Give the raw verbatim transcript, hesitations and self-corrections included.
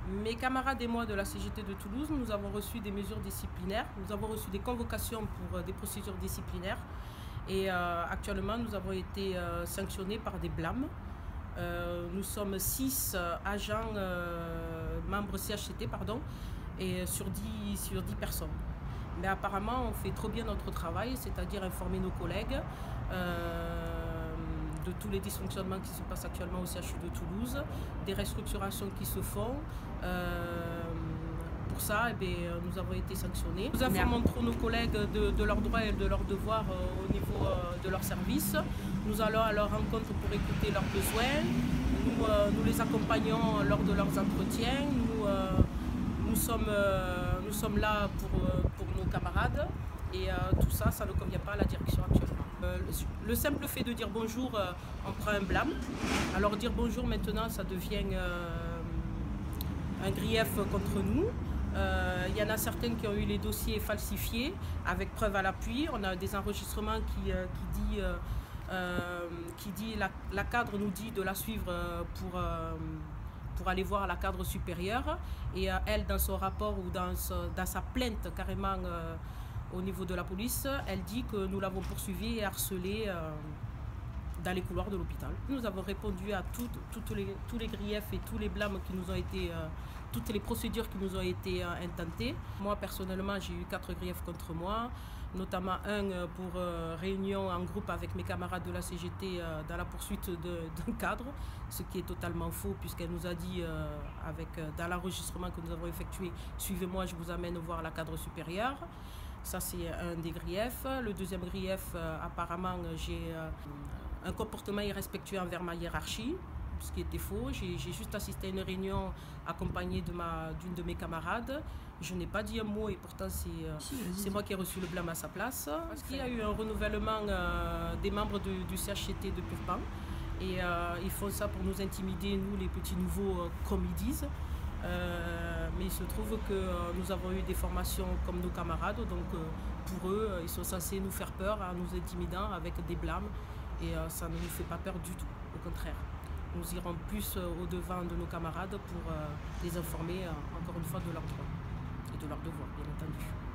Mes camarades et moi de la C G T de Toulouse, nous avons reçu des mesures disciplinaires. Nous avons reçu des convocations pour des procédures disciplinaires. Et euh, actuellement, nous avons été euh, sanctionnés par des blâmes. Euh, nous sommes six euh, agents, euh, membres C H C T, pardon, et sur dix, sur dix personnes. Mais apparemment, on fait trop bien notre travail, c'est-à-dire informer nos collègues euh, de tous les dysfonctionnements qui se passent actuellement au C H U de Toulouse, des restructurations qui se font. Euh, pour ça, eh bien, nous avons été sanctionnés. Nous informons trop nos collègues de, de leurs droits et de leurs devoirs euh, au niveau euh, de leur service. Nous allons à leur rencontre pour écouter leurs besoins. Nous, euh, nous les accompagnons lors de leurs entretiens. Nous, euh, nous, sommes, euh, nous sommes là pour, euh, pour nos camarades. Et euh, tout ça, ça ne convient pas à la direction actuellement. Euh, le, le simple fait de dire bonjour, euh, on prend un blâme. Alors dire bonjour maintenant, ça devient euh, un grief contre nous. Il euh, y en a certains qui ont eu les dossiers falsifiés avec preuve à l'appui. On a des enregistrements qui, euh, qui dit, euh, euh, qui dit la, la cadre nous dit de la suivre pour, euh, pour aller voir la cadre supérieure. Et euh, elle, dans son rapport ou dans, ce, dans sa plainte carrément euh, au niveau de la police, elle dit que nous l'avons poursuivie et harcelée euh, dans les couloirs de l'hôpital. Nous avons répondu à tout, tout, les, tous les griefs et tous les blâmes qui nous ont été, euh, toutes les procédures qui nous ont été euh, intentées. Moi personnellement, j'ai eu quatre griefs contre moi, notamment un pour euh, réunion en groupe avec mes camarades de la C G T euh, dans la poursuite d'un cadre, ce qui est totalement faux puisqu'elle nous a dit euh, avec, euh, dans l'enregistrement que nous avons effectué, suivez-moi, je vous amène voir la cadre supérieure. Ça c'est un des griefs. Le deuxième grief, euh, apparemment j'ai euh, un comportement irrespectueux envers ma hiérarchie, ce qui était faux. J'ai juste assisté à une réunion accompagnée d'une de, de mes camarades. Je n'ai pas dit un mot et pourtant c'est moi qui ai reçu le blâme à sa place. Parce qu'il y a eu un renouvellement euh, des membres de, du C H C T de Purpan. Et euh, ils font ça pour nous intimider, nous les petits nouveaux, euh, comme ils disent. Euh, mais il se trouve que euh, nous avons eu des formations comme nos camarades. Donc euh, pour eux, ils sont censés nous faire peur en nous intimidant avec des blâmes. Et euh, ça ne nous fait pas peur du tout, au contraire. Nous irons plus euh, au-devant de nos camarades pour euh, les informer, euh, encore une fois, de leurs droits et de leurs devoirs, bien entendu.